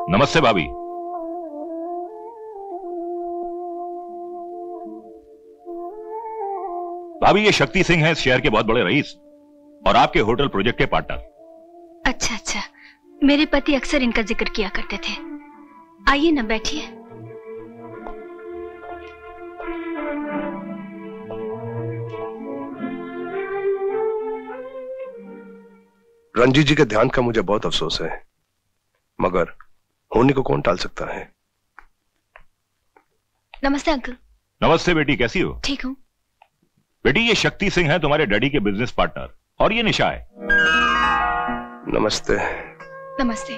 नमस्ते भाभी। भाभी, ये शक्ति सिंह है इस शहर के बहुत बड़े रईस और आपके होटल प्रोजेक्ट के पार्टनर। अच्छा अच्छा, मेरे पति अक्सर इनका जिक्र किया करते थे। आइए ना, बैठिए। रंजीत जी के ध्यान का मुझे बहुत अफसोस है, मगर होने को कौन टाल सकता है। नमस्ते अंकल। नमस्ते बेटी, कैसी हो? ठीक हूँ। बेटी, ये शक्ति सिंह है तुम्हारे डैडी के बिजनेस पार्टनर, और ये निशा है। नमस्ते। नमस्ते।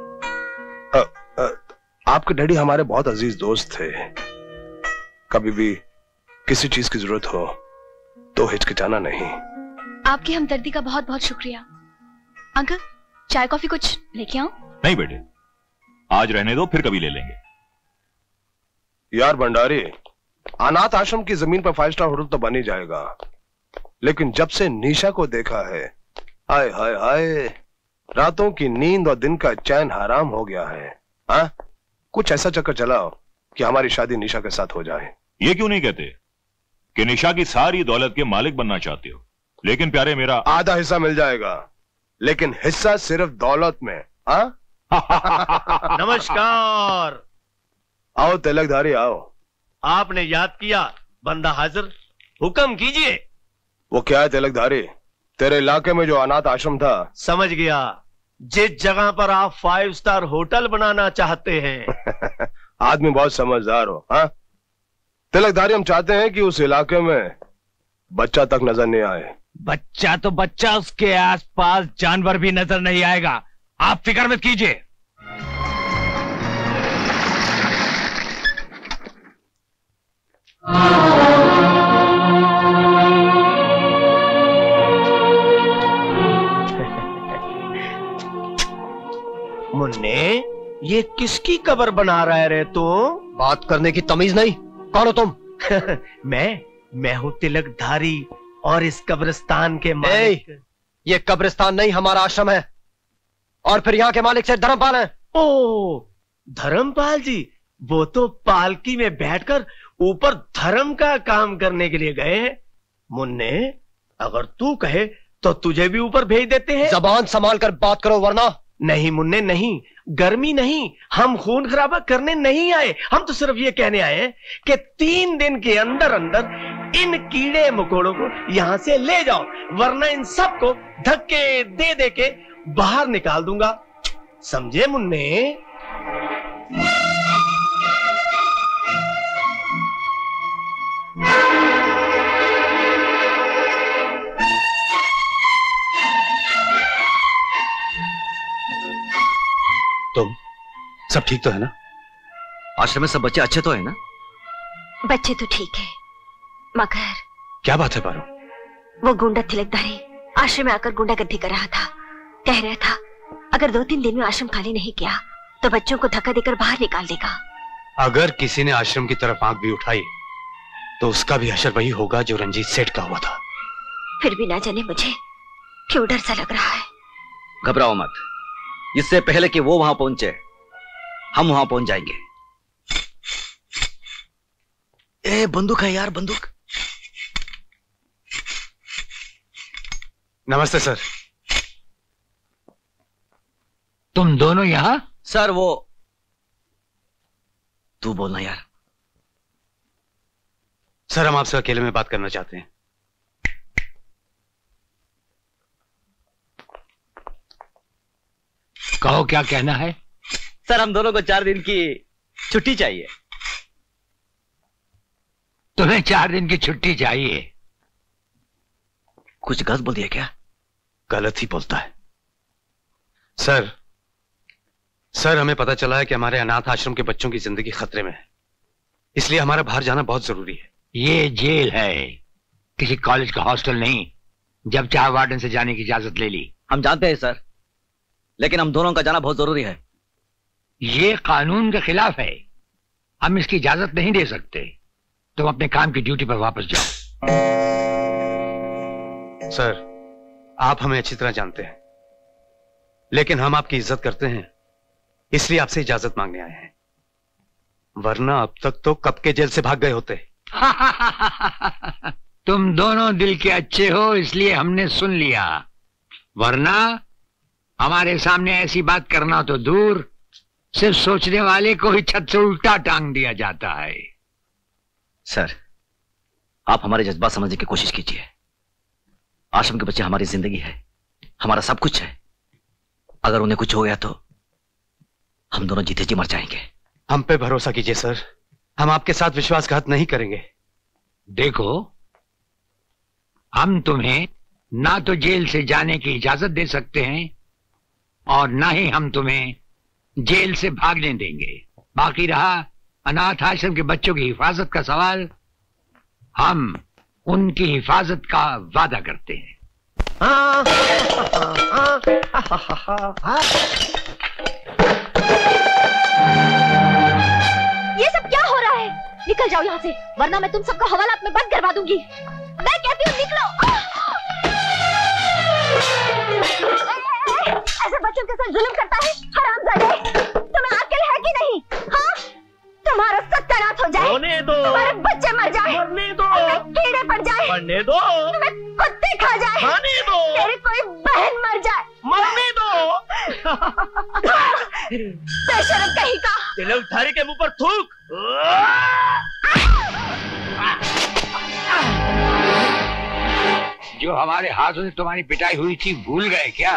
आपके डैडी हमारे बहुत अजीज दोस्त थे। कभी भी किसी चीज की जरूरत हो तो हिचकिचाना नहीं। आपकी हमदर्दी का बहुत बहुत शुक्रिया। अंकल, चाय कॉफी कुछ लेके आऊं? नहीं बेटे, आज रहने दो, फिर कभी ले लेंगे। यार भंडारी, अनाथ आश्रम की जमीन पर 5 स्टार होटल तो बन ही जाएगा, लेकिन जब से निशा को देखा है, हाय हाय हाय, रातों की नींद और दिन का चैन हराम हो गया है। हाँ, कुछ ऐसा चक्कर चलाओ कि हमारी शादी निशा के साथ हो जाए। ये क्यों नहीं कहते कि निशा की सारी दौलत के मालिक बनना चाहते हो, लेकिन प्यारे मेरा आधा हिस्सा मिल जाएगा, लेकिन हिस्सा सिर्फ दौलत में। हाँ? नमस्कार। आओ तिलकधारी, आओ। आपने याद किया, बंदा हाजिर, हुक्म कीजिए। वो क्या है तिलकधारी, तेरे इलाके में जो अनाथ आश्रम था? समझ गया, जिस जगह पर आप 5 स्टार होटल बनाना चाहते हैं। आदमी बहुत समझदार हो। हाँ तिलकधारी, हम चाहते हैं कि उस इलाके में बच्चा तक नजर नहीं आए। बच्चा तो बच्चा, उसके आसपास जानवर भी नजर नहीं आएगा, आप फिक्र मत कीजिए। मुन्ने, ये किसकी कब्र बना रहा है रे तू? बात करने की तमीज नहीं, कौन हो तुम? मैं हूँ तिलकधारी और इस कब्रिस्तान के मालिक। ये कब्रिस्तान नहीं, हमारा आश्रम है, और फिर यहाँ के मालिक से धर्मपाल हैं। ओ, धर्मपाल जी, वो तो पालकी में बैठकर ऊपर धर्म का काम करने के लिए गए हैं। मुन्ने, अगर तू कहे तो तुझे भी ऊपर भेज देते हैं। जबान संभाल कर बात करो, वरना। नहीं मुन्ने नहीं, गर्मी नहीं, हम खून खराबा करने नहीं आए। हम तो सिर्फ ये कहने आए हैं कि 3 दिन के अंदर अंदर इन कीड़े मकोड़ों को यहां से ले जाओ, वरना इन सबको धक्के दे दे के बाहर निकाल दूंगा। समझे मुन्ने? तुम सब ठीक तो है ना? आश्रम में सब बच्चे अच्छे तो है ना? बच्चे तो ठीक है, मगर क्या बात है पारो? वो गुंडा तिलकधारी आश्रम में आकर गुंडागर्दी कर रहा था। कह रहा था अगर 2-3 दिन में आश्रम खाली नहीं किया तो बच्चों को धक्का देकर बाहर निकाल देगा। अगर किसी ने आश्रम की तरफ आंख भी उठाई तो उसका भी हशर वही होगा जो रंजीत सेठ का हुआ था। फिर भी ना जाने मुझे क्यों डर सा लग रहा है। घबराओ मत, इससे पहले कि वो वहां पहुंचे हम वहां पहुंच जाएंगे। ए, बंदूक है यार, बंदूक। नमस्ते सर। तुम दोनों यहां? सर वो तू बोलना यार। सर, हम आपसे अकेले में बात करना चाहते हैं। कहो, क्या कहना है? सर, हम दोनों को 4 दिन की छुट्टी चाहिए। तुम्हें 4 दिन की छुट्टी चाहिए? कुछ गलत बोल दिया क्या? गलत ही बोलता है सर। सर, हमें पता चला है कि हमारे अनाथ आश्रम के बच्चों की जिंदगी खतरे में है, इसलिए हमारा बाहर जाना बहुत जरूरी है। ये जेल है, किसी कॉलेज का हॉस्टल नहीं। जब चाहे वार्डन से जाने की इजाजत ले ली। हम जानते हैं सर, लेकिन हम दोनों का जाना बहुत जरूरी है। ये कानून के खिलाफ है, हम इसकी इजाजत नहीं दे सकते। तुम अपने काम की ड्यूटी पर वापस जाओ। सर, आप हमें अच्छी तरह जानते हैं, लेकिन हम आपकी इज्जत करते हैं, इसलिए आपसे इजाजत मांगने आए हैं, वरना अब तक तो कब के जेल से भाग गए होते। तुम दोनों दिल के अच्छे हो इसलिए हमने सुन लिया, वरना हमारे सामने ऐसी बात करना तो दूर, सिर्फ सोचने वाले को ही छत से उल्टा टांग दिया जाता है। सर, आप हमारे जज्बात समझने की कोशिश कीजिए। आश्रम के बच्चे हमारी जिंदगी है, हमारा सब कुछ है। अगर उन्हें कुछ हो गया तो हम दोनों जीते जी मर जाएंगे। हम पे भरोसा कीजिए सर, हम आपके साथ विश्वासघात नहीं करेंगे। देखो, हम तुम्हें ना तो जेल से जाने की इजाजत दे सकते हैं और ना ही हम तुम्हें जेल से भागने देंगे। बाकी रहा अनाथ आश्रम के बच्चों की हिफाजत का सवाल, हम उनकी हिफाजत का वादा करते हैं। ये सब क्या हो रहा है? निकल जाओ यहाँ से, वरना मैं तुम सबको हवालात में बंद करवा दूंगी। मैं कहती हूँ निकलो। ऐसे बच्चों के साथ जुल्म करता है हरामजादे। तुम्हें अक्ल है कि नहीं? हाँ, तुम्हारा सत्यानाश हो जाए, होने दो, तुम्हारे बच्चे मर जाए, मरने दो, कीड़े पड़ जाए, मरने दो, तुम्हें कुत्ते खा जाए, खाने दो, तेरी कोई बहन मर जाए, मरने दो। बेशरम कहीं का। तिलक धारी के मुंह पर थूक। जो हमारे हाथों से तुम्हारी पिटाई हुई थी भूल गए क्या?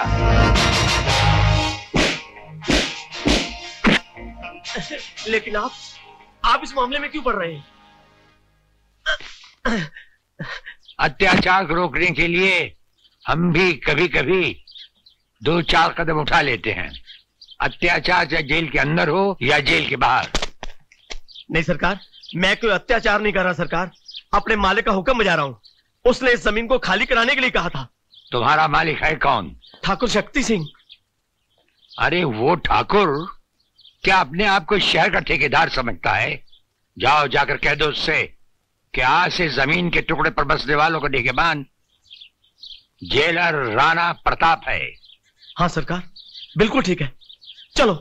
लेकिन आप इस मामले में क्यों पड़ रहे हैं? अत्याचार को रोकने के लिए हम भी कभी कभी 2-4 कदम उठा लेते हैं। अत्याचार चाहे जेल के अंदर हो या जेल के बाहर। नहीं सरकार, मैं कोई अत्याचार नहीं कर रहा सरकार, अपने मालिक का हुक्म बजा रहा हूँ। उसने इस जमीन को खाली कराने के लिए कहा था। तुम्हारा मालिक है कौन? ठाकुर शक्ति सिंह। अरे वो ठाकुर क्या अपने आप को शहर का ठेकेदार समझता है? जाओ जाकर कह दो उससे कि आज से जमीन के टुकड़े पर बसने वालों को निगहबान जेलर राणा प्रताप है। हाँ सरकार, बिल्कुल ठीक है, चलो।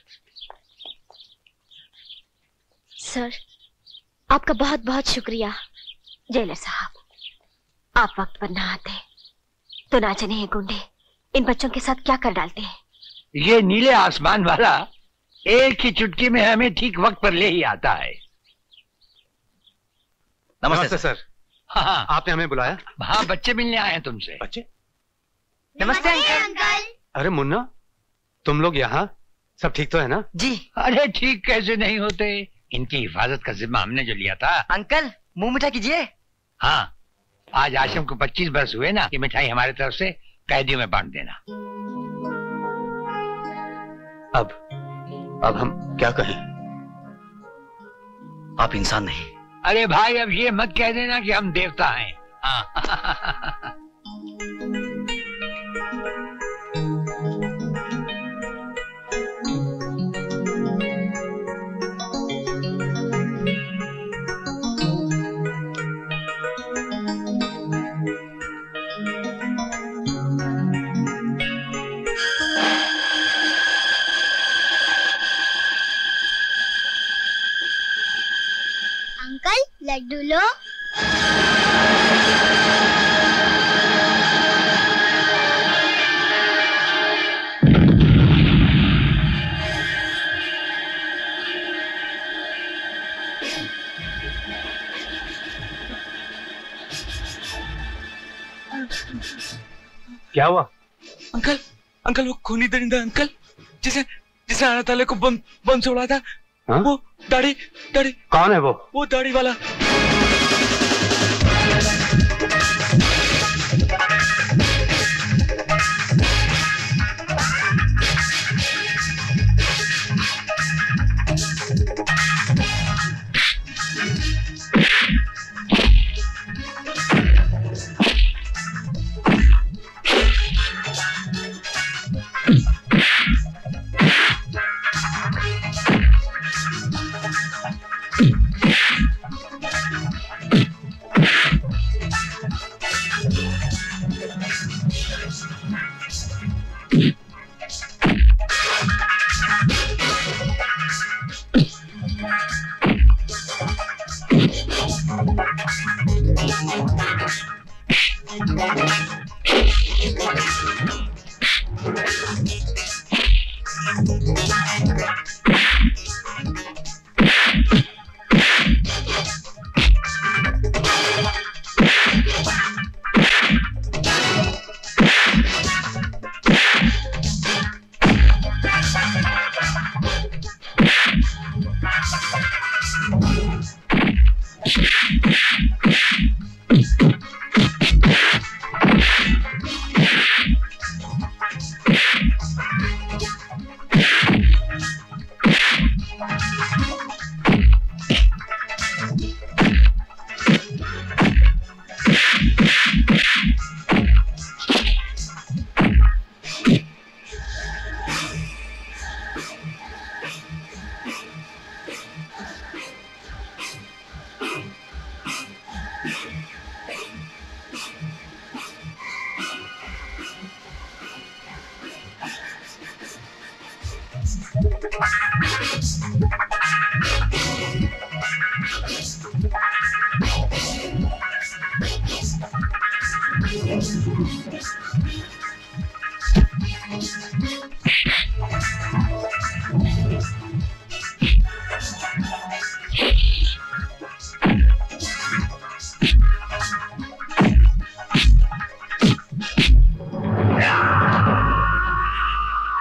सर, आपका बहुत बहुत शुक्रिया। जेलर साहब, आप वक्त पर ना आते तो ना जाने ये गुंडे इन बच्चों के साथ क्या कर डालते हैं। ये नीले आसमान वाला एक ही चुटकी में हमें ठीक वक्त पर ले ही आता है। नमस्ते सर। हाँ, आपने हमें बुलाया? हाँ, बच्चे मिलने आए हैं तुमसे। बच्चे? नमस्ते अंकल। अरे मुन्ना, तुम लोग यहाँ? सब ठीक तो है ना? जी। अरे ठीक कैसे नहीं होते, इनकी हिफाजत का जिम्मा हमने जो लिया था। अंकल मुंह मीठा कीजिए। हाँ, आज आश्रम को 25 बरस हुए ना, ये मिठाई हमारी तरफ से कैदियों में बांट देना। अब हम क्या कहें? आप इंसान नहीं। अरे भाई, अब ये मत कह देना कि हम देवता हैं। हाँ। अंकल लड्डू लो। क्या हुआ? अंकल, अंकल वो खूनी दरिंदा अंकल जिसे आना ताले को बम से उड़ा था। हाँ? वो दाढ़ी कौन है वो? वो दाढ़ी वाला।